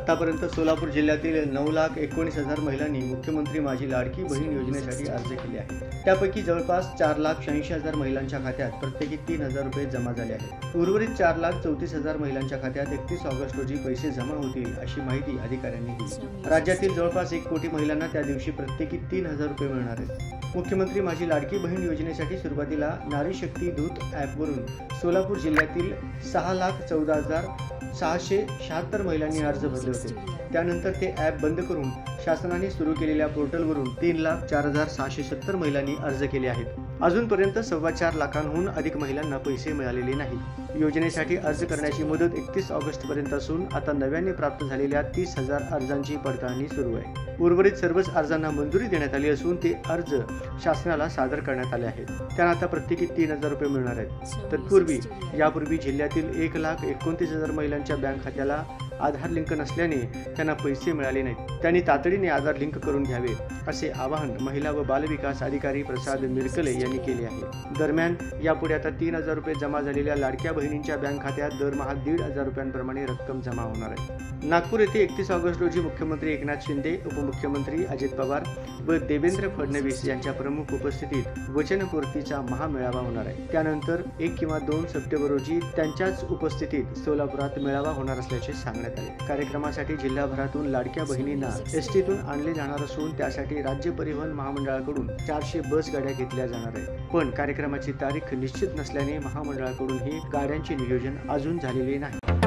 आतापर्यंत सोलापूर जिल्ह्यातील 9,19,000 महिलांनी मुख्यमंत्री माझी लाडकी बहीण योजनेसाठी अर्ज केले आहे। त्यापैकी जवळपास 4,86,000 महिलांच्या खात्यात प्रत्येकी 3,000 रुपये जमा झाले आहेत। उर्वरित 4,34,000 महिलांच्या खात्यात 31 ऑगस्ट रोजी पैसे जमा होतील अशी माहिती अधिकाऱ्यांनी दिली। राज्यातील जवळपास 1 कोटी महिलांना त्या दिवशी प्रत्येकी 3,000 रुपये मिळणार आहेत। मुख्यमंत्री माझी लाडकी बहीण योजनेसाठी सुरुवातीला नारी शक्ती दूत ॲपवरून सोलापूर जिल्ह्यातील 6,14,676 महिलांनी अर्ज भरले होते। त्यानंतर ते ॲप बंद करून शासनाने सुरू केलेल्या पोर्टलवरून 3,04,670 महिलांनी अर्ज केले आहेत। अजूनपर्यंत 4.25 लाखांहून अधिक महिलांना पैसे मिळालेले नाहीत। योजनेसाठी अर्ज करण्याची मुदत 31 ऑगस्ट पर्यंत असून आता नव्याने प्राप्त झालेल्या 30,000 अर्जांची पडताळणी सुरू आहे। उर्वरित सर्वच अर्जांना मंजुरी देण्यात आली असून ते अर्ज शासनाला सादर करण्यात आले आहेत। त्यांना आता प्रत्येकी 3,000 रुपये मिळणार आहेत। तत्पूर्वी यापूर्वी जिल्ह्यातील 1,29,000 महिलांच्या बँक खात्याला आधार लिंक नसल्याने त्यांना पैसे मिळाले नाहीत। त्यांनी तातडीने आधार लिंक करून घ्यावे असे आवाहन महिला व बालविकास अधिकारी प्रसाद मिरकले यांनी केले आहे। दरम्यान यापुढे आता 3,000 रुपये जमा झालेल्या लाडक्या बहिणींच्या बँक खात्यात दरमहा 1,500 रुपयांप्रमाणे रक्कम जमा होणार आहे। नागपूर येथे 31 ऑगस्ट रोजी मुख्यमंत्री एकनाथ शिंदे, उपमुख्यमंत्री अजित पवार व देवेंद्र फडणवीस यांच्या प्रमुख उपस्थितीत वचनपूर्तीचा महामेळावा होणार आहे। त्यानंतर 1 किंवा 2 सप्टेंबर रोजी त्यांच्याच उपस्थितीत सोलापुरात मेळावा होणार असल्याचे सांगण्यात आले। कार्यक्रमासाठी जिल्हाभरातून लाडक्या बहिणींना एसटीतून आणले जाणार असून त्यासाठी राज्य परिवहन महामंडळाकडून 400 बस गाड्या घेतल्या जाणार आहेत। पण कार्यक्रमाची तारीख निश्चित नसल्याने महामंडळाकडून ही गाड्यांचे नियोजन अजून झालेले नाही।